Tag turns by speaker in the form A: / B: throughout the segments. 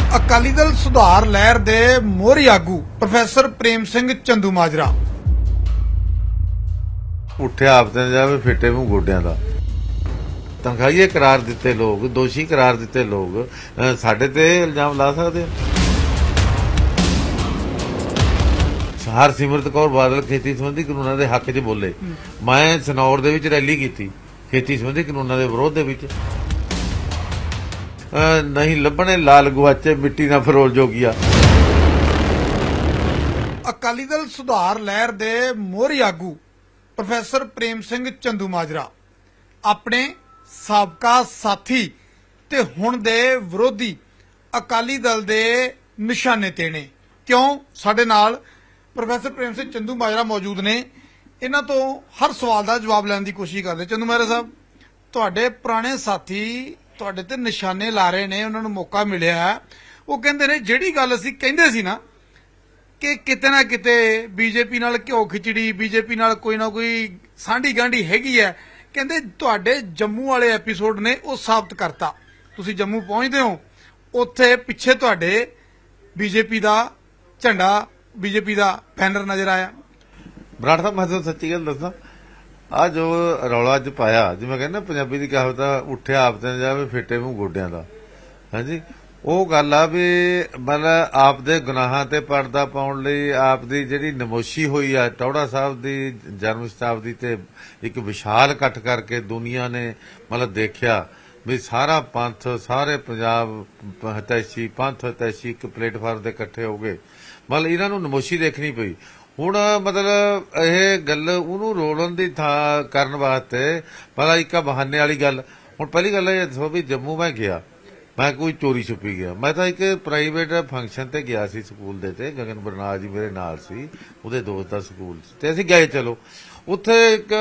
A: ਅਕਾਲੀ ਦਲ ਸੁਧਾਰ ਲਹਿਰ ਦੇ ਮੋਹਰੀ ਆਗੂ ਪ੍ਰੋਫੈਸਰ ਪ੍ਰੇਮ ਸਿੰਘ ਚੰਦੂਮਾਜਰਾ
B: ਉੱਠਿਆ ਆਪਦੇ ਜਾਵੇ ਫਿੱਟੇ ਮੂੰਹ ਗੋਡਿਆਂ ਦਾ ਤਨਖਾਹੀਏ ਕਰਾਰ ਦਿੱਤੇ ਲੋਕ ਦੋਸ਼ੀ ਕਰਾਰ ਦਿੱਤੇ ਲੋਕ ਸਾਡੇ ਤੇ ਇਲਜ਼ਾਮ ਲਾ ਸਕਦੇ ਹਰਸਿਮਰਤ ਕੌਰ ਬਾਦਲ ਖੇਤੀ ਸੰਬੰਧੀ ਕਾਨੂੰਨਾਂ ਦੇ ਹੱਕ 'ਚ ਬੋਲੇ ਮੈਂ ਸਨੌਰ ਦੇ ਵਿੱਚ ਰੈਲੀ ਕੀਤੀ ਖੇਤੀ ਸੰਬੰਧੀ ਕਾਨੂੰਨਾਂ ਦੇ ਵਿਰੋਧ ਦੇ ਵਿੱਚ ਨਹੀਂ ਲੱਭਣੇ ਲਾਲ ਗੁਆਚੇ ਮਿੱਟੀ ਨਾ ਫਰੋਲ ਜੋਗੀਆ।
A: ਅਕਾਲੀ ਦਲ ਸੁਧਾਰ ਲਹਿਰ ਦੇ ਮੋਹਰੀ ਆਗੂ ਪ੍ਰੋਫੈਸਰ ਪ੍ਰੇਮ ਸਿੰਘ ਚੰਦੂਮਾਜਰਾ ਆਪਣੇ ਸਾਬਕਾ ਸਾਥੀ ਤੇ ਹੁਣ ਦੇ ਵਿਰੋਧੀ ਅਕਾਲੀ ਦਲ ਦੇ ਨਿਸ਼ਾਨੇ ਤੇ ਨੇ। ਕਿਉਂ? ਸਾਡੇ ਨਾਲ ਪ੍ਰੋਫੈਸਰ ਪ੍ਰੇਮ ਸਿੰਘ ਚੰਦੂਮਾਜਰਾ ਮੌਜੂਦ ਨੇ। ਇਹਨਾਂ ਤੋਂ ਹਰ ਸਵਾਲ ਦਾ ਜਵਾਬ ਲੈਣ ਦੀ ਕੋਸ਼ਿਸ਼ ਕਰਦੇ। ਚੰਦੂਮਾਜਰਾ ਸਾਹਿਬ, ਤੁਹਾਡੇ ਪੁਰਾਣੇ ਸਾਥੀ ਤੁਹਾਡੇ ਤੇ ਨਿਸ਼ਾਨੇ ਲਾ ਰਹੇ ਨੇ, ਉਹਨਾਂ ਨੂੰ ਮੌਕਾ ਮਿਲਿਆ। ਉਹ ਕਹਿੰਦੇ ਨੇ ਜਿਹੜੀ ਗੱਲ ਅਸੀਂ ਕਹਿੰਦੇ ਸੀ ਨਾ ਕਿ ਕਿਤੇ ਨਾ ਕਿਤੇ ਬੀਜੇਪੀ ਨਾਲ ਘਿਓ ਖਿਚੜੀ, ਬੀਜੇਪੀ ਨਾਲ ਕੋਈ ਨਾ ਕੋਈ ਸਾਂਢੀ ਗਾਂਢੀ ਹੈਗੀ ਹੈ, ਕਹਿੰਦੇ ਤੁਹਾਡੇ ਜੰਮੂ ਵਾਲੇ ਐਪੀਸੋਡ ਨੇ ਉਹ ਸਾਬਤ ਕਰਤਾ। ਤੁਸੀਂ ਜੰਮੂ ਪਹੁੰਚਦੇ ਹੋ, ਉੱਥੇ ਪਿੱਛੇ ਤੁਹਾਡੇ ਬੀਜੇਪੀ ਦਾ ਝੰਡਾ, ਬੀਜੇਪੀ ਦਾ ਬੈਨਰ ਨਜ਼ਰ ਆਇਆ।
B: ਬਰਾੜ ਸਾਹਿਬ, ਮੈਂ ਤੁਹਾਨੂੰ ਸੱਚੀ ਗੱਲ ਦੱਸਾਂ, ਆ ਜੋ ਰੌਲਾ ਅੱਜ ਪਾਇਆ, ਜਿਵੇਂ ਕਹਿੰਦਾ ਪੰਜਾਬੀ ਦੀ ਕਹਾਵਤ ਆ, ਉੱਠਿਆ ਆਪਦੇ ਜਾਵੇ ਫਿੱਟੇ ਮੂੰਹ ਗੋਡਿਆਂ ਦਾ। ਹਾਂਜੀ, ਉਹ ਗੱਲ ਆ ਵੀ ਮਤਲਬ ਆਪਦੇ ਗੁਨਾਹਾਂ ਤੇ ਪਰਦਾ ਪਾਉਣ ਲਈ ਆਪ ਦੀ ਜਿਹੜੀ ਨਮੋਸ਼ੀ ਹੋਈ ਆ ਟੌੜਾ ਸਾਹਿਬ ਦੀ ਜਨਮ ਸ਼ਤਾਬਦੀ ਤੇ ਇੱਕ ਵਿਸ਼ਾਲ ਇਕੱਠ ਕਰਕੇ ਦੁਨੀਆ ਨੇ ਮਤਲਬ ਦੇਖਿਆ ਵੀ ਸਾਰਾ ਪੰਥ, ਸਾਰੇ ਪੰਜਾਬ ਹਿਤੈਸ਼ੀ, ਪੰਥ ਹਿਤੈਸ਼ੀ ਇੱਕ ਪਲੇਟਫਾਰਮ ਤੇ ਇਕੱਠੇ ਹੋ ਗਏ। ਮਤਲਬ ਇਹਨਾਂ ਨੂੰ ਨਮੋਸ਼ੀ ਦੇਖਣੀ ਪਈ। ਹੁਣ ਮਤਲਬ ਇਹ ਗੱਲ ਉਹਨੂੰ ਰੋਲਣ ਦੀ ਥਾਂ ਕਰਨ ਵਾਸਤੇ ਪਤਾ ਇੱਕ ਬਹਾਨੇ ਵਾਲੀ ਗੱਲ। ਹੁਣ ਪਹਿਲੀ ਗੱਲ ਇਹ ਦੱਸੋ ਵੀ ਜੰਮੂ ਮੈਂ ਗਿਆ, ਮੈਂ ਕੋਈ ਚੋਰੀ ਛੁਪੀ ਗਿਆ? ਮੈਂ ਤਾਂ ਇੱਕ ਪ੍ਰਾਈਵੇਟ ਫੰਕਸ਼ਨ ਤੇ ਗਿਆ ਸੀ ਸਕੂਲ ਦੇ ਤੇ, ਗਗਨ ਬਰਨਾਲ ਜੀ ਮੇਰੇ ਨਾਲ ਸੀ, ਉਹਦੇ ਦੋਸਤ ਦਾ ਸਕੂਲ ਤੇ ਅਸੀਂ ਗਏ। ਚਲੋ ਉੱਥੇ ਇੱਕ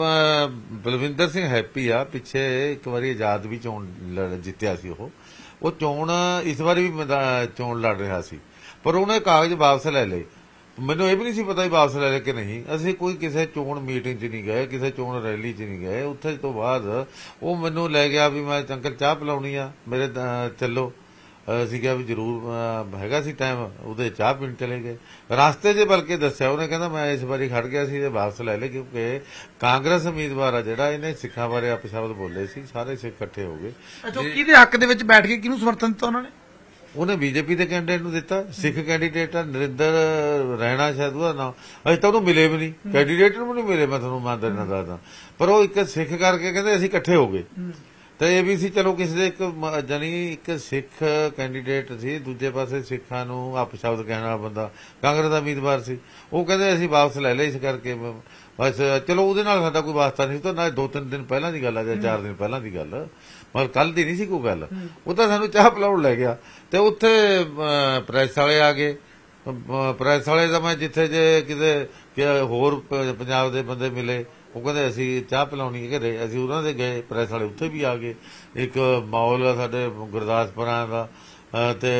B: ਬਲਵਿੰਦਰ ਸਿੰਘ ਹੈਪੀ ਆ, ਪਿੱਛੇ ਇੱਕ ਵਾਰੀ ਆਜ਼ਾਦ ਵੀ ਚੋਣ ਜਿੱਤਿਆ ਸੀ। ਉਹ ਚੋਣ ਇਸ ਵਾਰੀ ਵੀ ਚੋਣ ਲੜ ਰਿਹਾ ਸੀ, ਪਰ ਉਹਨੇ ਕਾਗਜ਼ ਵਾਪਸ ਲੈ ਲਏ। ਮੈਨੂੰ ਇਹ ਵੀ ਨਹੀਂ ਸੀ ਪਤਾ ਵੀ ਵਾਪਸ ਲੈ ਲੈ ਕਿ ਨਹੀਂ। ਅਸੀਂ ਕੋਈ ਕਿਸੇ ਚੋਣ ਮੀਟਿੰਗ 'ਚ ਨਹੀਂ ਗਏ, ਕਿਸੇ ਚੋਣ ਰੈਲੀ 'ਚ ਨਹੀਂ ਗਏ। ਉੱਥੇ ਤੋਂ ਬਾਅਦ ਉਹ ਮੈਨੂੰ ਲੈ ਗਿਆ ਵੀ ਮੈਂ ਅੰਕਲ ਚਾਹ ਪਿਲਾਉਣੀ ਆ, ਮੇਰੇ ਚੱਲੋ। ਅਸੀਂ ਕਿਹਾ ਵੀ ਜ਼ਰੂਰ, ਹੈਗਾ ਸੀ ਟਾਈਮ, ਉਹਦੇ ਚਾਹ ਪੀਣ ਚਲੇ ਗਏ। ਰਸਤੇ 'ਚ ਬਲਕਿ ਦੱਸਿਆ ਉਹਨੇ, ਕਹਿੰਦਾ ਮੈਂ ਇਸ ਵਾਰੀ ਖੜ ਗਿਆ ਸੀ ਤੇ ਵਾਪਸ ਲੈ ਲੈ, ਕਿਉਂਕਿ ਕਾਂਗਰਸ ਉਮੀਦਵਾਰ ਆ ਜਿਹੜਾ, ਇਹਨੇ ਸਿੱਖਾਂ ਬਾਰੇ ਅਪਸ਼ਬਦ ਬੋਲੇ ਸੀ, ਸਾਰੇ ਸਿੱਖ ਇਕੱਠੇ ਹੋ ਗਏ।
A: ਕਿਹਦੇ ਹੱਕ ਦੇ ਵਿੱਚ ਬੈਠ ਕੇ ਕਿਹਨੂੰ ਸਮਰਥਨ ਦਿੱਤਾ ਉਹਨਾਂ ਨੇ?
B: ਉਹਨੇ ਬੀਜੇਪੀ ਦੇ ਕੈਂਡੀਡੇਟ ਨੂੰ ਦਿੱਤਾ। ਸਿੱਖ ਕੈਂਡੀਡੇਟ ਆ ਨਰਿੰਦਰ ਰੈਣਾ, ਸ਼ਾਇਦ ਉਹਦਾ ਨਾਮ। ਅਜੇ ਤਾਂ ਉਹਨੂੰ ਮਿਲੇ ਵੀ ਨਹੀਂ, ਕੈਂਡੀਡੇਟ ਨੂੰ ਨਹੀਂ ਮਿਲੇ, ਮੈਂ ਤੁਹਾਨੂੰ ਮੰਨਦਾ ਨਾ ਦੱਸਦਾ। ਪਰ ਉਹ ਇੱਕ ਸਿੱਖ ਕਰਕੇ ਕਹਿੰਦੇ ਅਸੀਂ ਇਕੱਠੇ ਹੋ ਗਏ। ਤੇ ਇਹ ਵੀ ਸੀ ਚਲੋ ਕਿਸੇ ਦੇ ਇੱਕ ਜਾਨੀ ਇੱਕ ਸਿੱਖ ਕੈਂਡੀਡੇਟ ਸੀ, ਦੂਜੇ ਪਾਸੇ ਸਿੱਖਾਂ ਨੂੰ ਅਪਸ਼ਬਦ ਕਹਿਣ ਵਾਲਾ ਬੰਦਾ ਕਾਂਗਰਸ ਦਾ ਉਮੀਦਵਾਰ ਸੀ। ਉਹ ਕਹਿੰਦੇ ਅਸੀਂ ਵਾਪਸ ਲੈ ਲਏ, ਇਸ ਕਰਕੇ ਬਸ ਚਲੋ ਉਹਦੇ ਨਾਲ ਸਾਡਾ ਕੋਈ ਵਾਸਤਾ ਨਹੀਂ। ਤਾਂ ਨਾ 2-3 ਦਿਨ ਪਹਿਲਾਂ ਦੀ ਗੱਲ ਆ ਜਾਂ 4 ਦਿਨ ਪਹਿਲਾਂ ਦੀ ਗੱਲ, ਮਤਲਬ ਕੱਲ ਦੀ ਨਹੀਂ ਸੀ ਕੋਈ ਗੱਲ। ਉਹ ਤਾਂ ਸਾਨੂੰ ਚਾਹ ਪਿਲਾਉਣ ਲੈ ਗਿਆ ਤੇ ਉੱਥੇ ਪ੍ਰੈਸ ਵਾਲੇ ਆ ਗਏ। ਪ੍ਰੈਸ ਵਾਲੇ ਤਾਂ ਮੈਂ ਜਿੱਥੇ ਜੇ ਕਿਤੇ ਹੋਰ ਪੰਜਾਬ ਦੇ ਬੰਦੇ ਮਿਲੇ, ਉਹ ਕਹਿੰਦੇ ਅਸੀਂ ਚਾਹ ਪਿਲਾਉਣੀ ਘਰੇ, ਅਸੀਂ ਉਹਨਾਂ ਦੇ ਗਏ, ਪ੍ਰੈਸ ਵਾਲੇ ਉੱਥੇ ਵੀ ਆ ਗਏ। ਇੱਕ ਮਾਹੌਲ ਆ ਸਾਡੇ ਗੁਰਦਾਸਪੁਰਾਂ ਦਾ, ਤੇ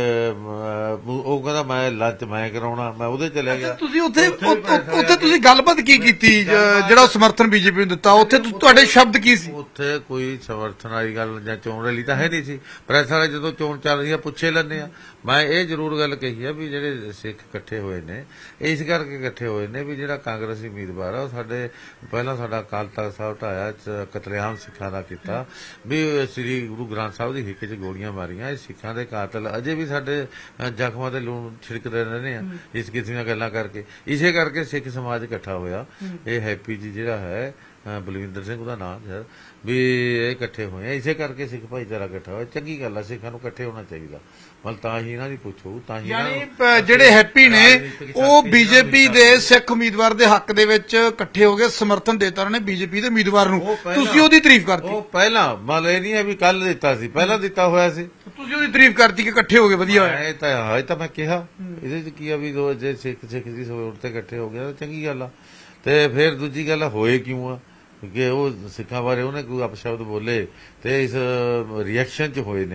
B: ਉਹ ਕਹਿੰਦਾ ਮੈਂ ਲੰਚ ਮੈਂ ਕਰਾਉਣਾ, ਮੈਂ ਉਹਦੇ ਚਲੇ ਗਿਆ।
A: ਤੁਸੀਂ ਉੱਥੇ ਤੁਸੀਂ ਗੱਲਬਾਤ ਕੀ ਕੀਤੀ ਜਿਹੜਾ ਸਮਰਥਨ ਬੀਜੇਪੀ ਨੂੰ ਦਿੱਤਾ? ਉੱਥੇ ਤੁਹਾਡੇ ਸ਼ਬਦ ਕੀ ਸੀ?
B: ਉੱਥੇ ਕੋਈ ਸਮਰਥਨ ਵਾਲੀ ਗੱਲ ਜਾਂ ਚੋਣ ਰੈਲੀ ਤਾਂ ਹੈ ਨਹੀਂ ਸੀ। ਪ੍ਰੈਸ ਵਾਲੇ ਜਦੋਂ ਚੋਣ ਚੱਲ ਰਹੀ ਆ ਪੁੱਛੇ ਲੈਂਦੇ ਆ। ਮੈਂ ਇਹ ਜ਼ਰੂਰ ਗੱਲ ਕਹੀ ਆ ਵੀ ਜਿਹੜੇ ਸਿੱਖ ਇਕੱਠੇ ਹੋਏ ਨੇ, ਇਸ ਕਰਕੇ ਇਕੱਠੇ ਹੋਏ ਨੇ ਵੀ ਜਿਹੜਾ ਕਾਂਗਰਸੀ ਉਮੀਦਵਾਰ ਆ ਉਹ ਸਾਡੇ ਪਹਿਲਾਂ ਸਾਡਾ ਅਕਾਲ ਤਖ਼ਤ ਸਾਹਿਬ ਢਾਇਆ, ਕਤਲੇਆਮ ਸਿੱਖਾਂ ਦਾ ਕੀਤਾ, ਵੀ ਸ੍ਰੀ ਗੁਰੂ ਗ੍ਰੰਥ ਸਾਹਿਬ ਦੀ ਹਿੱਕ 'ਚ ਗੋਲੀਆਂ ਮਾਰੀਆਂ। ਇਹ ਸਿੱਖਾਂ ਦੇ ਕਾਤਲ ਅਜੇ ਵੀ ਸਾਡੇ ਜ਼ਖਮਾਂ ਤੇ ਲੂਣ ਛਿੜਕਦੇ ਰਹਿੰਦੇ ਆ ਇਸ ਕਿਸਮ ਦੀਆਂ ਗੱਲਾਂ ਕਰਕੇ। ਇਸੇ ਕਰਕੇ ਸਿੱਖ ਸਮਾਜ ਇਕੱਠਾ ਹੋਇਆ। ਇਹ ਹੈਪੀ ਜੀ ਜਿਹੜਾ ਹੈ, ਬਲਵਿੰਦਰ ਸਿੰਘ ਉਹਦਾ ਨਾਮ ਹੈ, ਵੀ ਇਹ ਇਕੱਠੇ ਹੋਏ ਆ ਇਸੇ ਕਰਕੇ ਸਿੱਖ ਭਾਈਚਾਰਾ ਇਕੱਠਾ ਹੋਇਆ। ਚੰਗੀ ਗੱਲ ਆ, ਸਿੱਖਾਂ ਨੂੰ ਇਕੱਠੇ ਹੋਣਾ ਚਾਹੀਦਾ। ਮਤਲਬ ਤਾਂ ਹੀ ਇਹਨਾਂ ਦੀ ਪੁੱਛੋ, ਤਾਂ ਹੀ
A: ਜਿਹੜੇ ਹੈਪੀ ਨੇ ਉਹ ਬੀਜੇਪੀ ਦੇ ਸਿੱਖ ਉਮੀਦਵਾਰ ਦੇ ਹੱਕ ਦੇ ਵਿੱਚ ਇਕੱਠੇ ਹੋ ਗਏ, ਸਮਰਥਨ ਦਿੱਤਾ ਉਹਨਾਂ ਨੇ ਬੀਜੇਪੀ ਦੇ ਉਮੀਦਵਾਰ ਨੂੰ। ਤੁਸੀਂ ਉਹਦੀ ਤਾਰੀਫ ਕਰਤੀ? ਉਹ ਪਹਿਲਾਂ
B: ਮਤਲਬ ਇਹ ਨਹੀਂ ਹੈ ਵੀ ਕੱਲ ਦਿੱਤਾ ਸੀ, ਪਹਿਲਾਂ ਦਿੱਤਾ ਹੋਇਆ ਸੀ।
A: ਤੁਸੀਂ ਉਹਦੀ ਤਾਰੀਫ ਕਰਤੀ ਕਿ ਇਕੱਠੇ ਹੋ ਗਏ, ਵਧੀਆ ਹੋਇਆ।
B: ਇਹ ਤਾਂ ਮੈਂ ਕਿਹਾ, ਇਹਦੇ 'ਚ ਕੀ ਆ ਵੀ ਜੇ ਸਿੱਖ ਦੀ ਸੋਚ ਤੇ ਇਕੱਠੇ ਹੋ ਗਏ ਚੰਗੀ ਗੱਲ ਆ। ਤੇ ਫਿਰ ਦੂਜੀ ਗੱਲ ਹੋਏ ਕਿਉਂ ਆ ਕਿ ਉਹ ਸਿੱਖਾਂ ਬਾਰੇ ਉਹਨੇ ਕੋਈ ਅਪਸ਼ਬਦ ਬੋਲੇ ਤੇ ਇਸ ਰਿਐਕਸ਼ਨ 'ਚ ਹੋਏ ਨੇ।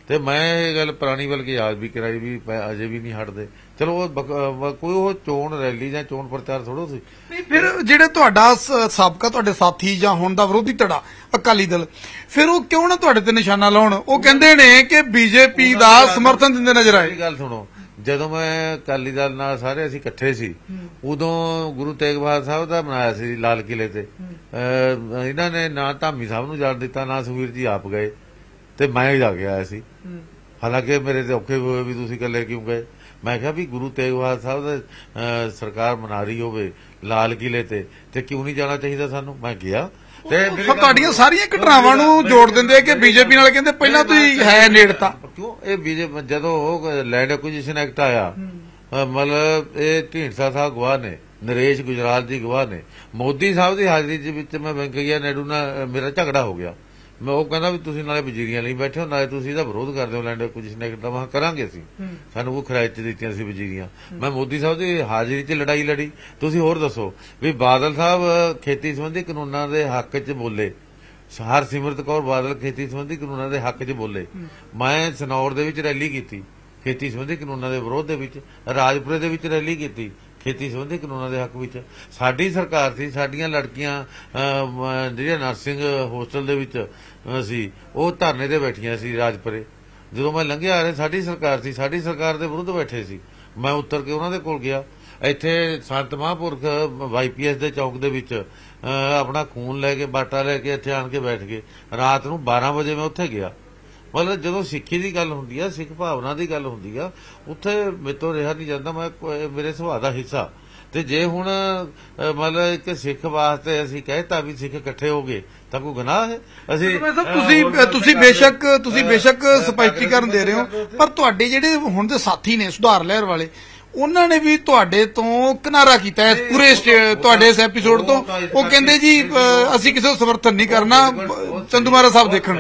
B: ਤੇ ਮੈਂ ਇਹ ਗੱਲ ਪੁਰਾਣੀ ਬਲਕਿ ਯਾਦ ਵੀ ਕਰਾਈ ਵੀ ਅਜੇ ਵੀ ਨਹੀਂ ਹਟਦੇ। ਚਲੋ ਕੋਈ ਉਹ ਚੋਣ ਰੈਲੀ ਜਾਂ ਚੋਣ ਪ੍ਰਚਾਰ ਥੋੜੋ ਸੀ।
A: ਨਹੀਂ, ਫਿਰ ਜਿਹੜੇ ਤੁਹਾਡਾ ਸਾਬਕਾ ਤੁਹਾਡੇ ਸਾਥੀ ਜਾਂ ਹੁਣ ਦਾ ਵਿਰੋਧੀ ਧੜਾ ਅਕਾਲੀ ਦਲ, ਫਿਰ ਉਹ ਕਿਉਂ ਨਾ ਤੁਹਾਡੇ ਤੇ ਨਿਸ਼ਾਨਾ ਲਾਉਣ? ਉਹ ਕਹਿੰਦੇ ਨੇ ਕਿ ਬੀਜੇਪੀ ਦਾ ਸਮਰਥਨ ਦਿੰਦੇ ਨਜ਼ਰ ਆਏ।
B: ਗੱਲ ਸੁਣੋ, ਜਦੋਂ ਮੈਂ ਅਕਾਲੀ ਦਲ ਨਾਲ ਸਾਰੇ ਅਸੀਂ ਇਕੱਠੇ ਸੀ, ਉਦੋਂ ਗੁਰੂ ਤੇਗ ਬਹਾਦਰ ਸਾਹਿਬ ਦਾ ਬਣਾਇਆ ਸੀ ਲਾਲ ਕਿਲੇ ਤੇ। ਇਹਨਾਂ ਨੇ ਨਾ ਧਾਮੀ ਸਾਹਿਬ ਨੂੰ ਜਾਣ ਦਿੱਤਾ, ਨਾ ਸੁਖਬੀਰ ਜੀ ਆਪ ਗਏ, ਤੇ ਮੈਂ ਹੀ ਜਾ ਕੇ ਆਇਆ ਸੀ। ਹਾਲਾਂਕਿ ਮੇਰੇ ਤੇ ਔਖੇ ਹੋਏ ਵੀ ਤੁਸੀਂ ਇਕੱਲੇ ਕਿਉਂ ਗਏ। ਮੈਂ ਕਿਹਾ ਵੀ ਗੁਰੂ ਤੇਗ ਬਹਾਦਰ ਸਾਹਿਬ ਦਾ ਸਰਕਾਰ ਮਨਾ ਰਹੀ ਹੋਵੇ ਲਾਲ ਕਿਲੇ ਤੇ ਕਿਉਂ ਨਹੀਂ ਜਾਣਾ ਚਾਹੀਦਾ ਸਾਨੂੰ। ਮੈਂ ਗਿਆ ਤੇ
A: ਤੁਹਾਡੀਆਂ ਸਾਰੀਆਂ ਘਟਨਾਵਾਂ ਨੂੰ ਜੋੜ ਦਿੰਦੇ ਕਿ ਬੀਜੇਪੀ ਨਾਲ, ਕਹਿੰਦੇ ਪਹਿਲਾਂ ਤੋਂ ਹੀ ਹੈ ਨੇੜਤਾ।
B: ਕਿਉਂ ਇਹ ਬੀਜੇਪੀ ਜਦੋਂ ਉਹ ਲੈਂਡ ਐਕੁਜੀਸ਼ਨ ਐਕਟ ਆਇਆ, ਮਤਲਬ ਇਹ ਢੀਂਡਸਾ ਸਾਹਿਬ ਗਵਾਹ ਨੇ, ਨਰੇਸ਼ ਗੁਜਰਾਲ ਜੀ ਗਵਾਹ ਨੇ, ਮੋਦੀ ਸਾਹਿਬ ਦੀ ਹਾਜ਼ਰੀ ਦੇ ਵਿੱਚ ਮੈਂ ਵੈਂਕਈਆ ਨਾਇਡੂ ਨਾਲ ਮੇਰਾ ਝਗੜਾ ਹੋ ਗਿਆ। ਮੈਂ ਉਹ ਕਹਿੰਦਾ ਵੀ ਤੁਸੀਂ ਨਾਲੇ ਵਜ਼ੀਰੀਆਂ ਲਈ ਬੈਠੇ ਹੋ, ਨਾਲੇ ਤੁਸੀਂ ਇਹਦਾ ਵਿਰੋਧ ਕਰਦੇ ਹੋ ਲੈਂਡ ਐਕੁਜੀਸ਼ਨ ਐਕਟ ਦਾ। ਮੈਂ ਕਰਾਂਗੇ ਅਸੀਂ, ਸਾਨੂੰ ਉਹ ਖਰਾਇਤ ਚ ਦਿੱਤੀਆਂ ਸੀ ਵਜ਼ੀਰੀਆਂ। ਮੈਂ ਮੋਦੀ ਸਾਹਿਬ ਦੀ ਹਾਜ਼ਰੀ ਚ ਲੜਾਈ ਲੜੀ। ਤੁਸੀਂ ਹੋਰ ਦੱਸੋ ਵੀ ਬਾਦਲ ਸਾਹਿਬ ਖੇਤੀ ਸੰਬੰਧੀ ਕਾਨੂੰਨਾਂ ਦੇ ਹੱਕ ਚ ਬੋਲੇ, ਹਰਸਿਮਰਤ ਕੌਰ ਬਾਦਲ ਖੇਤੀ ਸੰਬੰਧੀ ਕਾਨੂੰਨਾਂ ਦੇ ਹੱਕ ਚ ਬੋਲੇ। ਮੈਂ ਸਨੌਰ ਦੇ ਵਿੱਚ ਰੈਲੀ ਕੀਤੀ ਖੇਤੀ ਸੰਬੰਧੀ ਕਾਨੂੰਨਾਂ ਦੇ ਵਿਰੋਧ ਦੇ ਵਿੱਚ, ਰਾਜਪੁਰੇ ਦੇ ਵਿੱਚ ਰੈਲੀ ਕੀਤੀ ਖੇਤੀ ਸੰਬੰਧੀ ਕਾਨੂੰਨਾਂ ਦੇ ਹੱਕ ਵਿੱਚ। ਸਾਡੀ ਸਰਕਾਰ ਸੀ, ਸਾਡੀਆਂ ਲੜਕੀਆਂ ਜਿਹੜੀਆਂ ਨਰਸਿੰਗ ਹੋਸਟਲ ਦੇ ਵਿੱਚ ਸੀ, ਉਹ ਧਰਨੇ ਤੇ ਬੈਠੀਆਂ ਸੀ ਰਾਜਪੁਰੇ। ਜਦੋਂ ਮੈਂ ਲੰਘਿਆ ਆ ਰਿਹਾ, ਸਾਡੀ ਸਰਕਾਰ ਸੀ, ਸਾਡੀ ਸਰਕਾਰ ਦੇ ਵਿਰੁੱਧ ਬੈਠੇ ਸੀ। ਮੈਂ ਉੱਤਰ ਕੇ ਉਹਨਾਂ ਦੇ ਕੋਲ ਗਿਆ। ਇੱਥੇ ਸੰਤ ਮਹਾਂਪੁਰਖ YPS ਦੇ ਚੌਕ ਦੇ ਵਿੱਚ ਆਪਣਾ ਖੂਨ ਲੈ ਕੇ, ਬਾਟਾ ਲੈ ਕੇ ਇੱਥੇ ਆਣ ਕੇ ਬੈਠ ਗਏ। ਰਾਤ ਨੂੰ 12 ਵਜੇ ਮੈਂ ਉੱਥੇ ਗਿਆ। ਮਤਲਬ ਜਦੋਂ ਸਿੱਖੀ ਦੀ ਗੱਲ ਹੁੰਦੀ ਆ, ਸਿੱਖ ਭਾਵਨਾ ਦੀ ਗੱਲ ਹੁੰਦੀ ਆ, ਉੱਥੇ ਮੇਰੇ ਤੋਂ ਰਿਹਾ ਨਹੀਂ ਜਾਂਦਾ। ਮੈਂ ਮੇਰੇ ਸੁਭਾਅ ਦਾ ਹਿੱਸਾ। ਤੇ ਜੇ ਹੁਣ ਮਤਲਬ ਇੱਕ ਸਿੱਖ ਵਾਸਤੇ ਅਸੀਂ ਕਹਿਤਾ ਵੀ ਸਿੱਖ ਇਕੱਠੇ ਹੋ ਗਏ ਤਾਂ ਕੋਈ ਗੁਨਾਹ ਹੈ? ਅਸੀਂ
A: ਤੁਸੀਂ ਬੇਸ਼ੱਕ ਸਪਸ਼ਟੀਕਰਨ ਦੇ ਰਹੇ ਹੋ, ਪਰ ਤੁਹਾਡੇ ਜਿਹੜੇ ਹੁਣ ਦੇ ਸਾਥੀ ਨੇ ਸੁਧਾਰ ਲਹਿਰ ਵਾਲੇ, ਉਹਨਾਂ ਨੇ ਵੀ ਤੁਹਾਡੇ ਤੋਂ ਕਿਨਾਰਾ ਕੀਤਾ ਇਸ ਪੂਰੇ ਤੁਹਾਡੇ ਇਸ ਐਪੀਸੋਡ ਤੋਂ। ਉਹ ਕਹਿੰਦੇ ਜੀ ਅਸੀਂ ਕਿਸੇ ਨੂੰ ਸਮਰਥਨ ਨਹੀਂ ਕਰਨਾ, ਚੰਦੂਮਾਜਰਾ ਸਾਹਿਬ ਦੇਖਣ।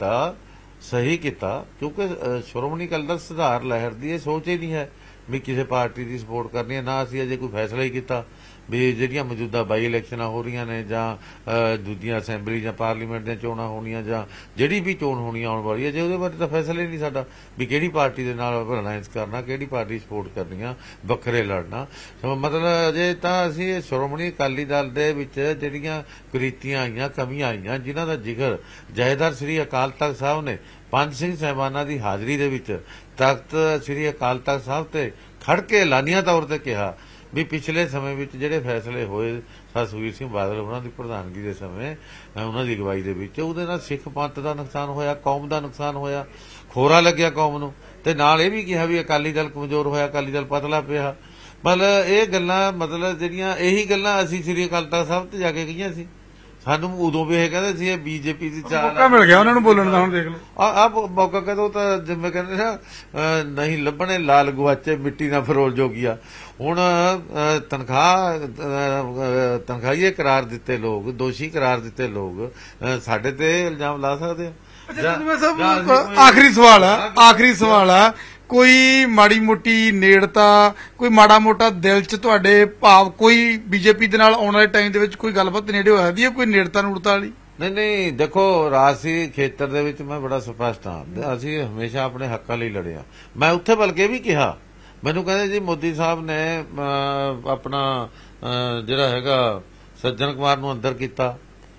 B: ਸਹੀ ਕੀਤਾ ਕਿਉਂਕਿ ਸ਼੍ਰੋਮਣੀ ਅਕਾਲੀ ਦਲ ਸੁਧਾਰ ਲਹਿਰ ਦੀ ਇਹ ਸੋਚ ਹੀ ਨਹੀਂ ਹੈ ਵੀ ਕਿਸੇ ਪਾਰਟੀ ਦੀ ਸਪੋਰਟ ਕਰਨੀ ਹੈ। ਨਾ ਅਸੀਂ ਅਜੇ ਕੋਈ ਫੈਸਲਾ ਹੀ ਕੀਤਾ ਵੀ ਜਿਹੜੀਆਂ ਮੌਜੂਦਾ ਬਾਈ ਇਲੈਕਸ਼ਨਾਂ ਹੋ ਰਹੀਆਂ ਨੇ, ਜਾਂ ਦੂਜੀਆਂ ਅਸੈਂਬਲੀ ਜਾਂ ਪਾਰਲੀਮੈਂਟ ਦੀਆਂ ਚੋਣਾਂ ਹੋਣੀਆਂ, ਜਾਂ ਜਿਹੜੀ ਵੀ ਚੋਣ ਹੋਣੀ ਆਉਣ ਵਾਲੀ ਹੈ, ਜੇ ਉਹਦੇ ਬਾਰੇ ਤਾਂ ਫੈਸਲਾ ਹੀ ਨਹੀਂ ਸਾਡਾ ਵੀ ਕਿਹੜੀ ਪਾਰਟੀ ਦੇ ਨਾਲ ਅਲਾਇੰਸ ਕਰਨਾ, ਕਿਹੜੀ ਪਾਰਟੀ ਸਪੋਰਟ ਕਰਨੀ ਆ, ਵੱਖਰੇ ਲੜਨਾ। ਮਤਲਬ ਅਜੇ ਤਾਂ ਅਸੀਂ ਸ਼੍ਰੋਮਣੀ ਅਕਾਲੀ ਦਲ ਦੇ ਵਿੱਚ ਜਿਹੜੀਆਂ ਕੁਰੀਤੀਆਂ ਆਈਆਂ, ਕਮੀਆਂ ਆਈਆਂ, ਜਿਨ੍ਹਾਂ ਦਾ ਜ਼ਿਕਰ ਜਥੇਦਾਰ ਸ੍ਰੀ ਅਕਾਲ ਤਖ਼ਤ ਸਾਹਿਬ ਨੇ ਪੰਜ ਸਿੰਘ ਸਾਹਿਬਾਨਾਂ ਦੀ ਹਾਜ਼ਰੀ ਦੇ ਵਿੱਚ ਤਖਤ ਸ੍ਰੀ ਅਕਾਲ ਤਖ਼ਤ ਸਾਹਿਬ ਤੇ ਖੜ ਕੇ ਐਲਾਨੀਆ ਤੌਰ ਤੇ ਕਿਹਾ ਵੀ ਪਿਛਲੇ ਸਮੇਂ ਵਿੱਚ ਜਿਹੜੇ ਫੈਸਲੇ ਹੋਏ ਸੁਖਬੀਰ ਸਿੰਘ ਬਾਦਲ ਉਹਨਾਂ ਦੀ ਪ੍ਰਧਾਨਗੀ ਦੇ ਸਮੇਂ, ਉਹਨਾਂ ਦੀ ਅਗਵਾਈ ਦੇ ਵਿੱਚ, ਉਹਦੇ ਨਾਲ ਸਿੱਖ ਪੰਥ ਦਾ ਨੁਕਸਾਨ ਹੋਇਆ, ਕੌਮ ਦਾ ਨੁਕਸਾਨ ਹੋਇਆ, ਖੋਰਾ ਲੱਗਿਆ ਕੌਮ ਨੂੰ। ਤੇ ਨਾਲ ਇਹ ਵੀ ਕਿਹਾ ਵੀ ਅਕਾਲੀ ਦਲ ਕਮਜ਼ੋਰ ਹੋਇਆ, ਅਕਾਲੀ ਦਲ ਪਤਲਾ ਪਿਆ। ਮਤਲਬ ਇਹ ਗੱਲਾਂ, ਮਤਲਬ ਜਿਹੜੀਆਂ ਇਹੀ ਗੱਲਾਂ ਅਸੀਂ ਸ੍ਰੀ ਅਕਾਲ ਤਖ਼ਤ ਸਾਹਿਬ ਤੇ ਜਾ ਕੇ ਕਹੀਆਂ ਸੀ। ਸਾਨੂੰ ਉਦੋਂ ਵੀ ਇਹ ਕਹਿੰਦੇ ਸੀ ਇਹ ਬੀਜੇਪੀ ਦੀ ਚਾਲ
A: ਮੌਕਾ ਮਿਲ ਗਿਆ ਉਹਨਾਂ ਨੂੰ ਬੋਲਣ ਦਾ। ਹੁਣ ਦੇਖ ਲਓ
B: ਆ ਮੌਕਾ ਕਦੋਂ ਤਾਂ ਜਿਵੇਂ ਕਹਿੰਦੇ ਨਾ ਨਹੀਂ ਲੱਭਣੇ ਲਾਲ ਗੁਆਚੇ ਮਿੱਟੀ ਨਾ ਫਰੋਲ ਜੋਗੀਆ। ਹੁਣ ਤਨਖਾਹੀਏ ਕਰਾਰ ਦਿੱਤੇ ਲੋਕ, ਦੋਸ਼ੀ ਕਰਾਰ ਦਿੱਤੇ ਲੋਕ ਸਾਡੇ ਤੇ ਇਲਜ਼ਾਮ ਲਾ ਸਕਦੇ ਆ।
A: ਆਖਰੀ ਸਵਾਲ ਆ, ਕੋਈ ਮਾੜੀ ਮੋਟੀ ਨੇੜਤਾ, ਕੋਈ ਮਾੜਾ ਮੋਟਾ ਦਿਲ ਚ ਤੁਹਾਡੇ ਭਾਵ, ਕੋਈ ਬੀਜੇਪੀ ਦੇ ਨਾਲ ਆਉਣ ਵਾਲੇ ਟਾਈਮ ਦੇ ਵਿੱਚ ਕੋਈ ਗੱਲਬਾਤ ਨੇੜੇ ਹੋ ਸਕਦੀ ਹੈ, ਕੋਈ ਨੇੜਤਾ ਨੂੜਤਾ ਵਾਲੀ?
B: ਨਹੀਂ ਦੇਖੋ, ਰਾਜਸੀ ਖੇਤਰ ਦੇ ਵਿੱਚ ਮੈਂ ਬੜਾ ਸਪਸ਼ਟ ਹਾਂ। ਅਸੀਂ ਹਮੇਸ਼ਾ ਆਪਣੇ ਹੱਕਾਂ ਲਈ ਲੜੇ ਹਾਂ। ਮੈਂ ਉੱਥੇ ਬਲਕਿ ਵੀ ਕਿਹਾ, ਮੈਨੂੰ ਕਹਿੰਦੇ ਜੀ ਮੋਦੀ ਸਾਹਿਬ ਨੇ ਆਪਣਾ ਜਿਹੜਾ ਹੈਗਾ ਸੱਜਣ ਕੁਮਾਰ ਨੂੰ ਅੰਦਰ ਕੀਤਾ,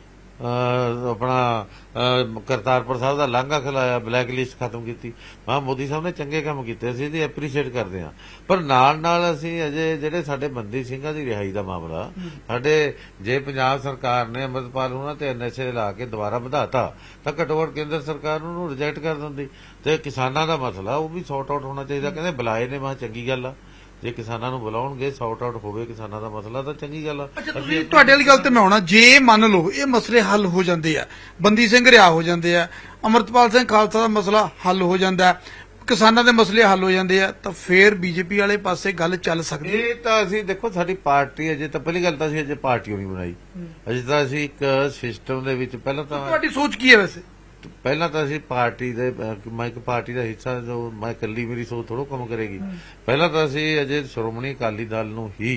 B: ਆਪਣਾ ਕਰਤਾਰਪੁਰ ਸਾਹਿਬ ਦਾ ਲਾਂਘਾ ਖਿਲਾਇਆ, ਬਲੈਕ ਲਿਸਟ ਖਤਮ ਕੀਤੀ। ਮੈਂ ਮੋਦੀ ਸਾਹਿਬ ਨੇ ਚੰਗੇ ਕੰਮ ਕੀਤੇ, ਅਸੀਂ ਇਹਦੀ ਐਪਰੀਸ਼ੀਏਟ ਕਰਦੇ ਹਾਂ। ਪਰ ਨਾਲ ਨਾਲ ਅਸੀਂ ਅਜੇ ਜਿਹੜੇ ਸਾਡੇ ਬੰਦੀ ਸਿੰਘਾਂ ਦੀ ਰਿਹਾਈ ਦਾ ਮਾਮਲਾ, ਸਾਡੇ ਜੇ ਪੰਜਾਬ ਸਰਕਾਰ ਨੇ ਅੰਮ੍ਰਿਤਪਾਲ ਉਹਨਾਂ ਤੇ NSA ਲਾ ਕੇ ਦੁਬਾਰਾ ਵਧਾਤਾ ਤਾਂ ਘੱਟੋ ਘੱਟ ਕੇਂਦਰ ਸਰਕਾਰ ਨੂੰ ਰਿਜੈਕਟ ਕਰ ਦਿੰਦੀ। ਤੇ ਕਿਸਾਨਾਂ ਦਾ ਮਸਲਾ ਉਹ ਵੀ ਸੌਟ ਆਊਟ ਹੋਣਾ ਚਾਹੀਦਾ। ਕਹਿੰਦੇ ਬੁਲਾਏ ਨੇ, ਮੈਂ ਚੰਗੀ ਗੱਲ ਆ। ਜੇ ਕਿਸਾਨਾਂ ਨੂੰ ਬੁਲਾਉਣਗੇ, ਸੌਟ ਆਊਟ ਹੋਵੇ ਕਿਸਾਨਾਂ ਦਾ ਮਸਲਾ, ਤਾਂ ਚੰਗੀ ਗੱਲ ਆ।
A: ਤੁਹਾਡੇ ਵਾਲੀ ਗੱਲ ਤੇ ਮੈਂ ਆਉਣਾ, ਜੇ ਮੰਨ ਲਓ ਇਹ ਮਸਲੇ ਹੱਲ ਹੋ ਜਾਂਦੇ ਆ, ਬੰਦੀ ਸਿੰਘ ਰਿਹਾ ਹੋ ਜਾਂਦੇ ਆ, ਅਮਰਤਪਾਲ ਸਿੰਘ ਖਾਲਸਾ ਦਾ ਮਸਲਾ ਹੱਲ ਹੋ ਜਾਂਦਾ, ਕਿਸਾਨਾਂ ਦੇ ਮਸਲੇ ਹੱਲ ਹੋ ਜਾਂਦੇ ਆ, ਤਾਂ ਫੇਰ ਬੀਜੇਪੀ ਵਾਲੇ ਪਾਸੇ ਗੱਲ ਚੱਲ ਸਕਦੀ ਹੈ।
B: ਇਹ ਤਾਂ ਅਸੀਂ ਦੇਖੋ, ਸਾਡੀ ਪਾਰਟੀ ਅਜੇ ਤਾਂ ਪਹਿਲੀ ਗੱਲ ਤਾਂ ਅਸੀਂ ਅਜੇ ਪਾਰਟੀ ਨਹੀਂ ਬਣਾਈ। ਅਜੇ ਤਾਂ ਅਸੀਂ ਇੱਕ ਸਿਸਟਮ ਦੇ ਵਿੱਚ, ਪਹਿਲਾਂ ਤਾਂ
A: ਤੁਹਾਡੀ ਸੋਚ ਕੀ ਹੈ ਵੈਸੇ?
B: ਪਹਿਲਾਂ ਤਾਂ ਅਸੀਂ ਪਾਰਟੀ ਦੇ, ਮੈਂ ਇੱਕ ਪਾਰਟੀ ਦਾ ਹਿੱਸਾ, ਜੋ ਮੈਂ ਇਕੱਲੀ ਮੇਰੀ ਸੋਚ ਥੋੜ੍ਹਾ ਕੰਮ ਕਰੇਗੀ। ਪਹਿਲਾਂ ਤਾਂ ਅਸੀਂ ਅਜੇ ਸ਼੍ਰੋਮਣੀ ਅਕਾਲੀ ਦਲ ਨੂੰ ਹੀ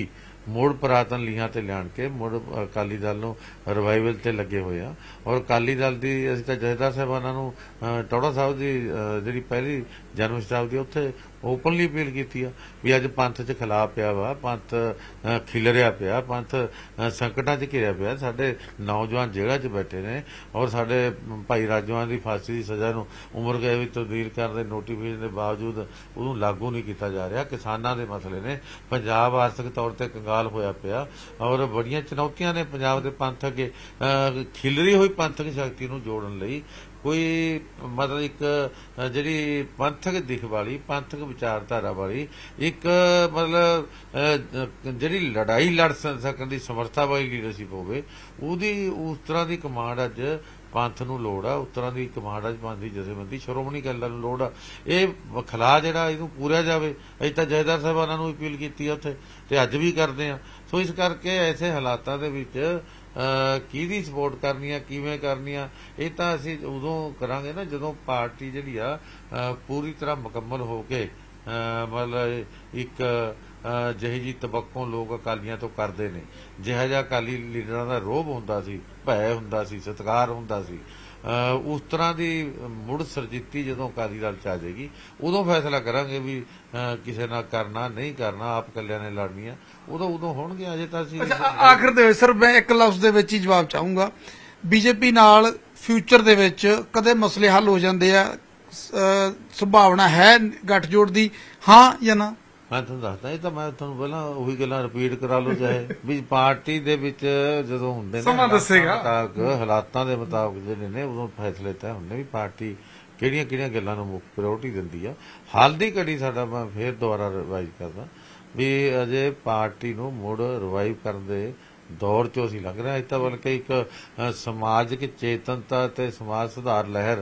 B: ਮੁੜ ਪੁਰਾਤਨ ਲੀਹਾਂ ਤੇ ਲਿਆਣ ਕੇ ਮੁੜ ਅਕਾਲੀ ਦਲ ਨੂੰ ਰਿਵਾਈਵਲ ਤੇ ਲੱਗੇ ਹੋਏ ਆ। ਔਰ ਅਕਾਲੀ ਦਲ ਦੀ ਅਸੀਂ ਤਾਂ ਜਥੇਦਾਰ ਸਾਹਿਬਾਨਾਂ ਨੂੰ ਟੌੜਾ ਸਾਹਿਬ ਦੀ ਜਿਹੜੀ ਪਹਿਲੀ ਜਨਮ ਸ਼ਤਾਬਦੀ ਉੱਥੇ ਓਪਨਲੀ ਅਪੀਲ ਕੀਤੀ ਆ ਵੀ ਅੱਜ ਪੰਥ 'ਚ ਖਿਲਾਫ ਪਿਆ ਵਾ, ਪੰਥ ਖਿਲਰਿਆ ਪਿਆ, ਪੰਥ ਸੰਕਟਾਂ 'ਚ ਘਿਰਿਆ ਪਿਆ, ਸਾਡੇ ਨੌਜਵਾਨ ਜੇਲ੍ਹਾਂ 'ਚ ਬੈਠੇ ਨੇ ਔਰ ਸਾਡੇ ਭਾਈ ਰਾਜੋਆਣ ਦੀ ਫਾਂਸੀ ਦੀ ਸਜ਼ਾ ਨੂੰ ਉਮਰ ਕੈਦ ਵਿੱਚ ਤਬਦੀਲ ਕਰਨ ਦੇ ਨੋਟੀਫਿਕੇਸ਼ਨ ਦੇ ਬਾਵਜੂਦ ਉਹਨੂੰ ਲਾਗੂ ਨਹੀਂ ਕੀਤਾ ਜਾ ਰਿਹਾ। ਕਿਸਾਨਾਂ ਦੇ ਮਸਲੇ ਨੇ, ਪੰਜਾਬ ਆਰਥਿਕ ਤੌਰ ਤੇ ਕੰਗਾਲ ਹੋਇਆ ਪਿਆ ਔਰ ਬੜੀਆਂ ਚੁਣੌਤੀਆਂ ਨੇ ਪੰਜਾਬ ਦੇ ਪੰਥ ਅੱਗੇ। ਖਿਲਰੀ ਹੋਈ ਪੰਥਕ ਸ਼ਕਤੀ ਨੂੰ ਜੋੜਨ ਲਈ ਕੋਈ ਮਤਲਬ ਇੱਕ ਜਿਹੜੀ ਪੰਥਕ ਦਿਖ ਵਾਲੀ, ਪੰਥਕ ਵਿਚਾਰਧਾਰਾ ਵਾਲੀ ਇੱਕ ਮਤਲਬ ਜਿਹੜੀ ਲੜਾਈ ਲੜ ਸਕਣ ਦੀ ਸਮਰੱਥਾ ਵਾਲੀ ਲੀਡਰਸ਼ਿਪ ਹੋਵੇ, ਉਹਦੀ ਉਸ ਤਰ੍ਹਾਂ ਦੀ ਕਮਾਂਡ ਅੱਜ ਪੰਥ ਨੂੰ ਲੋੜ ਆ। ਉਸ ਤਰ੍ਹਾਂ ਦੀ ਕਮਾਂਡ ਅੱਜ ਪੰਥ ਦੀ ਜਥੇਬੰਦੀ ਸ਼੍ਰੋਮਣੀ ਅਕਾਲੀ ਦਲ ਨੂੰ ਲੋੜ ਆ। ਇਹ ਖਲਾ ਜਿਹੜਾ ਇਹਨੂੰ ਪੂਰਿਆ ਜਾਵੇ। ਅਸੀਂ ਤਾਂ ਜਥੇਦਾਰ ਸਾਹਿਬਾਨਾਂ ਨੂੰ ਅਪੀਲ ਕੀਤੀ ਆ ਉੱਥੇ ਤੇ ਅੱਜ ਵੀ ਕਰਦੇ ਆ। ਸੋ ਇਸ ਕਰਕੇ ਐਸੇ ਹਾਲਾਤਾਂ ਦੇ ਵਿੱਚ ਕਿਹਦੀ ਸਪੋਰਟ ਕਰਨੀ ਆ, ਕਿਵੇਂ ਕਰਨੀ ਆ, ਇਹ ਤਾਂ ਅਸੀਂ ਉਦੋਂ ਕਰਾਂਗੇ ਨਾ ਜਦੋਂ ਪਾਰਟੀ ਜਿਹੜੀ ਆ ਪੂਰੀ ਤਰ੍ਹਾਂ ਮੁਕੰਮਲ ਹੋ ਕੇ ਮਤਲਬ ਇੱਕ ਜਿਹੀ ਜੀ ਤਬੱਕੋਂ ਲੋਕ ਅਕਾਲੀਆਂ ਤੋਂ ਕਰਦੇ ਨੇ, ਜਿਹਾ ਜਿਹਾ ਅਕਾਲੀ ਲੀਡਰਾਂ ਦਾ ਰੋਹਬ ਹੁੰਦਾ ਸੀ, ਭੈ ਹੁੰਦਾ ਸੀ, ਸਤਿਕਾਰ ਹੁੰਦਾ ਸੀ, ਉਸ ਤਰ੍ਹਾਂ ਦੀ ਮੁੜ ਸਰਜੀਤੀ ਜਦੋਂ ਅਕਾਲੀ ਦਲ 'ਚ ਆ ਜਾਏਗੀ ਉਦੋਂ ਫੈਸਲਾ ਕਰਾਂਗੇ ਵੀ ਕਿਸੇ ਨਾਲ ਕਰਨਾ ਨਹੀਂ ਕਰਨਾ, ਆਪ ਇਕੱਲਿਆਂ ਨੇ ਲੜਨੀ ਆ। ਉਦੋਂ ਹੋਣਗੇ। ਅਜੇ ਤਾਂ ਅਸੀਂ
A: ਆਖਰ ਦੇ ਸਰ ਮੈਂ ਇੱਕ ਲਫ਼ਜ਼ ਦੇ ਵਿੱਚ ਹੀ ਜਵਾਬ ਚਾਹੂੰਗਾ, ਬੀਜੇਪੀ ਨਾਲ ਫਿਊਚਰ ਦੇ ਵਿੱਚ ਕਦੇ ਮਸਲੇ ਹੱਲ ਹੋ ਜਾਂਦੇ ਆ, ਸੰਭਾਵਨਾ ਹੈ ਗੱਠਜੋੜ ਦੀ, ਹਾਂ ਜਾਂ ਨਾ?
B: ਮੈਂ ਤੁਹਾਨੂੰ ਦੱਸਦਾ, ਇਹ ਤਾਂ ਮੈਂ ਤੁਹਾਨੂੰ ਪਹਿਲਾਂ ਉਹੀ ਗੱਲਾਂ ਰਿਪੀਟ ਕਰਾ ਲਓ ਚਾਹੇ ਵੀ ਪਾਰਟੀ ਦੇ ਵਿੱਚ ਜਦੋਂ ਹੁੰਦੇ ਨੇ ਹਾਲਾਤਾਂ ਦੇ ਮੁਤਾਬਕ ਜਿਹੜੇ ਨੇ ਉਦੋਂ ਫੈਸਲੇ ਤੈਅ ਹੁੰਦੇ ਵੀ ਪਾਰਟੀ ਕਿਹੜੀਆਂ ਕਿਹੜੀਆਂ ਗੱਲਾਂ ਨੂੰ ਮੁੱਖ ਪ੍ਰਾਇਓਰਟੀ ਦਿੰਦੀ ਆ। ਹਾਲ ਦੀ ਘੜੀ ਸਾਡਾ ਮੈਂ ਫੇਰ ਦੁਬਾਰਾ ਰਿਵਾਈਜ਼ ਕਰਦਾ ਵੀ ਅਜੇ ਪਾਰਟੀ ਨੂੰ ਮੁੜ ਰਿਵਾਈਵ ਕਰਨ ਦੇ ਦੌਰ 'ਚੋਂ ਅਸੀਂ ਲੰਘ ਰਹੇ। ਤਾਂ ਬਲਕਿ ਇੱਕ ਸਮਾਜਿਕ ਚੇਤਨਤਾ ਤੇ ਸਮਾਜ ਸੁਧਾਰ ਲਹਿਰ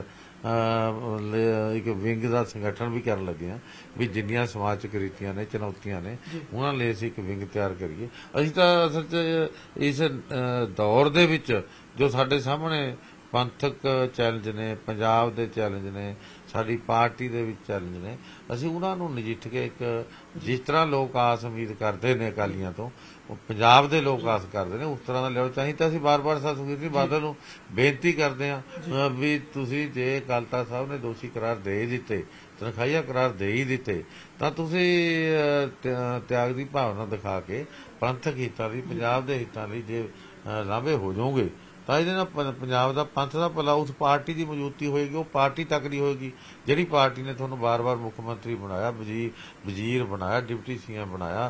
B: ਇੱਕ ਵਿੰਗ ਦਾ ਸੰਗਠਨ ਵੀ ਕਰਨ ਲੱਗੇ ਆ ਵੀ ਜਿੰਨੀਆਂ ਸਮਾਜ 'ਚ ਕੁਰੀਤੀਆਂ ਨੇ, ਚੁਣੌਤੀਆਂ ਨੇ, ਉਹਨਾਂ ਲਈ ਅਸੀਂ ਇੱਕ ਵਿੰਗ ਤਿਆਰ ਕਰੀਏ। ਅਸੀਂ ਤਾਂ ਅਸਲ 'ਚ ਇਸ ਦੌਰ ਦੇ ਵਿੱਚ ਜੋ ਸਾਡੇ ਸਾਹਮਣੇ ਪੰਥਕ ਚੈਲੰਜ ਨੇ, ਪੰਜਾਬ ਦੇ ਚੈਲੰਜ ਨੇ, ਸਾਡੀ ਪਾਰਟੀ ਦੇ ਵਿੱਚ ਚੈਲੰਜ ਨੇ, ਅਸੀਂ ਉਹਨਾਂ ਨੂੰ ਨਜਿੱਠ ਕੇ ਇੱਕ ਜਿਸ ਤਰ੍ਹਾਂ ਲੋਕ ਆਸ ਉਮੀਦ ਕਰਦੇ ਨੇ ਅਕਾਲੀਆਂ ਤੋਂ, ਪੰਜਾਬ ਦੇ ਲੋਕ ਆਸ ਕਰਦੇ ਨੇ, ਉਸ ਤਰ੍ਹਾਂ ਦਾ ਲਿਆਓ। ਚਾਹੀ ਤਾਂ ਅਸੀਂ ਬਾਰ-ਬਾਰ ਸੁਖਬੀਰ ਸਿੰਘ ਬਾਦਲ ਨੂੰ ਬੇਨਤੀ ਕਰਦੇ ਹਾਂ ਵੀ ਤੁਸੀਂ ਜੇ ਅਕਾਲੀ ਤਖ਼ਤ ਸਾਹਿਬ ਨੇ ਦੋਸ਼ੀ ਕਰਾਰ ਦੇ ਦਿੱਤੇ, ਤਨਖਾਹੀਆ ਕਰਾਰ ਦੇ ਹੀ ਦਿੱਤੇ, ਤਾਂ ਤੁਸੀਂ ਤਿਆਗ ਦੀ ਭਾਵਨਾ ਦਿਖਾ ਕੇ ਪੰਥਕ ਹਿੱਤਾਂ ਲਈ, ਪੰਜਾਬ ਦੇ ਹਿੱਤਾਂ ਲਈ ਜੇ ਲਾਂਭੇ ਹੋ ਜਾਓਗੇ ਤਾਂ ਇਹਦੇ ਨਾਲ ਪੰਜਾਬ ਦਾ ਪੰਥ ਦਾ ਭਲਾ, ਉਸ ਪਾਰਟੀ ਦੀ ਮੌਜੂਦਗੀ ਹੋਏਗੀ, ਉਹ ਪਾਰਟੀ ਤਕੜੀ ਹੋਏਗੀ ਜਿਹੜੀ ਪਾਰਟੀ ਨੇ ਤੁਹਾਨੂੰ ਬਾਰ-ਬਾਰ ਮੁੱਖ ਮੰਤਰੀ ਬਣਾਇਆ, ਵਜ਼ੀਰ ਬਣਾਇਆ, ਡਿਪਟੀ ਸੀਐਮ ਬਣਾਇਆ,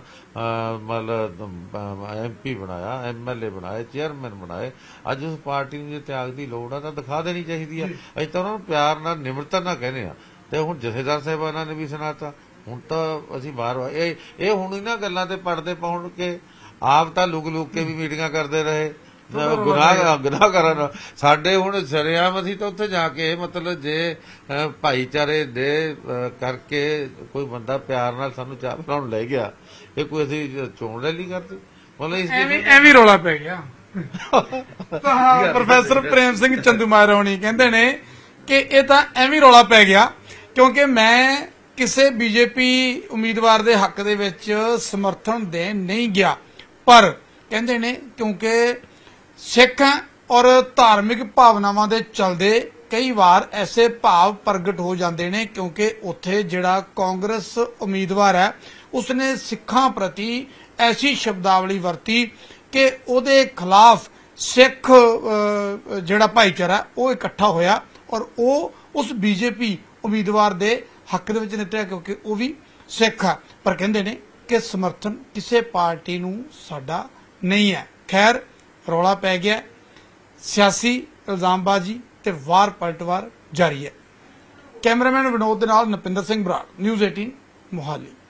B: ਮਤਲਬ MP ਬਣਾਇਆ, MLA ਬਣਾਏ, ਚੇਅਰਮੈਨ ਬਣਾਏ। ਅੱਜ ਉਸ ਪਾਰਟੀ ਨੂੰ ਜੇ ਤਿਆਗ ਦੀ ਲੋੜ ਆ ਤਾਂ ਦਿਖਾ ਦੇਣੀ ਚਾਹੀਦੀ ਆ। ਅਸੀਂ ਤਾਂ ਉਹਨਾਂ ਨੂੰ ਪਿਆਰ ਨਾਲ, ਨਿਮਰਤਾ ਨਾਲ ਕਹਿੰਦੇ ਆ। ਤੇ ਹੁਣ ਜਥੇਦਾਰ ਸਾਹਿਬਾਨਾਂ ਨੇ ਵੀ ਸੁਣਾਤਾ। ਹੁਣ ਤਾਂ ਅਸੀਂ ਬਾਰ-ਬਾਰ ਇਹ ਹੁਣ ਇਹਨਾਂ ਗੱਲਾਂ ਤੇ ਪੜਦੇ ਪਾਉਣ ਕੇ ਆਪ ਤਾਂ ਲੁਕ ਕੇ ਵੀ ਮੀਟਿੰਗਾਂ ਕਰਦੇ ਰਹੇ, ਗੁਨਾਹ ਕਰਨ ਸਾਡੇ। ਹੁਣ ਸ਼ਰੇਆਮ ਅਸੀਂ ਤਾਂ ਉੱਥੇ ਜਾ ਕੇ ਮਤਲਬ ਜੇ ਭਾਈਚਾਰੇ ਦੇ ਕਰਕੇ ਕੋਈ ਬੰਦਾ ਪਿਆਰ ਨਾਲ ਸਾਨੂੰ ਚਾਹ ਪਿਲਾਉਣ ਲੈ ਗਿਆ, ਇਹ ਕੋਈ ਅਸੀਂ ਚੋਣ ਰੈਲੀ ਕਰਦੇ, ਮਤਲਬ
A: ਐਵੇਂ ਰੌਲਾ ਪੈ ਗਿਆ। ਪ੍ਰੋਫੈਸਰ ਪ੍ਰੇਮ ਸਿੰਘ ਚੰਦੂਮਾਜਰਾ ਹੋਣੀ ਕਹਿੰਦੇ ਨੇ ਕਿ ਇਹ ਤਾਂ ਐਵੇਂ ਰੌਲਾ ਪੈ ਗਿਆ ਕਿਉਂਕਿ ਮੈਂ ਕਿਸੇ ਬੀਜੇਪੀ ਉਮੀਦਵਾਰ ਦੇ ਹੱਕ ਦੇ ਵਿੱਚ ਸਮਰਥਨ ਦੇਣ ਨਹੀਂ ਗਿਆ, ਪਰ ਕਹਿੰਦੇ ਨੇ ਕਿਉਂਕਿ ਸਿੱਖ ਔਰ ਧਾਰਮਿਕ ਭਾਵਨਾਵਾਂ ਦੇ ਚਲਦੇ ਕਈ ਵਾਰ ਐਸੇ ਭਾਵ ਪ੍ਰਗਟ ਹੋ ਜਾਂਦੇ ਨੇ ਕਿਉਂਕਿ ਉੱਥੇ ਜਿਹੜਾ ਕਾਂਗਰਸ ਉਮੀਦਵਾਰ ਹੈ ਉਸਨੇ ਸਿੱਖਾਂ ਪ੍ਰਤੀ ਐਸੀ ਸ਼ਬਦਾਵਲੀ ਵਰਤੀ ਕਿ ਉਹਦੇ ਖਿਲਾਫ ਸਿੱਖ ਜਿਹੜਾ ਭਾਈਚਾਰਾ ਉਹ ਇਕੱਠਾ ਹੋਇਆ ਔਰ ਉਹ ਉਸ ਬੀਜੇਪੀ ਉਮੀਦਵਾਰ ਦੇ ਹੱਕ ਦੇ ਵਿੱਚ ਨਿਕਲਿਆ ਕਿਉਂਕਿ ਉਹ ਵੀ ਸਿੱਖ ਆ। ਪਰ ਕਹਿੰਦੇ ਨੇ ਕਿ ਸਮਰਥਨ ਕਿਸੇ ਪਾਰਟੀ ਨੂੰ ਸਾਡਾ ਨਹੀਂ ਹੈ। ਖੈਰ ਰੌਲਾ ਪੈ ਗਿਆ, ਸਿਆਸੀ ਇਲਜ਼ਾਮਬਾਜ਼ੀ ਤੇ ਵਾਰ ਪਲਟਵਾਰ ਜਾਰੀ ਹੈ। ਕੈਮਰਾਮੈਨ ਵਿਨੋਦ ਦੇ ਨਾਲ ਨਪਿੰਦਰ ਸਿੰਘ ਬਰਾੜ, ਨਿਊਜ਼ 18 ਮੋਹਾਲੀ।